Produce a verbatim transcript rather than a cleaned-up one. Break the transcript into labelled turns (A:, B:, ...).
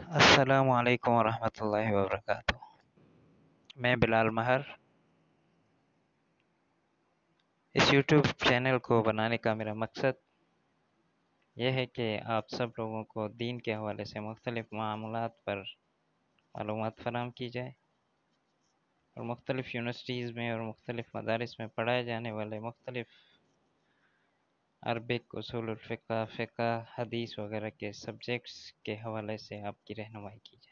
A: अस्सलामु अलैकुम वरहमतुल्लाहि वबरकातुह। मैं बिलाल महर। इस यूट्यूब चैनल को बनाने का मेरा मकसद यह है कि आप सब लोगों को दीन के हवाले से मुख्तलिफ मामलात पर मालूमात फराहम की जाए और मुख्तलिफ यूनिवर्सिटीज़ में और मुख्तलिफ मदारिस में पढ़ाए जाने वाले मुख्तलिफ अरबिक, उसूलुल फ़िक़्ह, फ़िक़्ह, हदीस वगैरह के सब्जेक्ट्स के हवाले से आपकी रहनुमाई की जाए।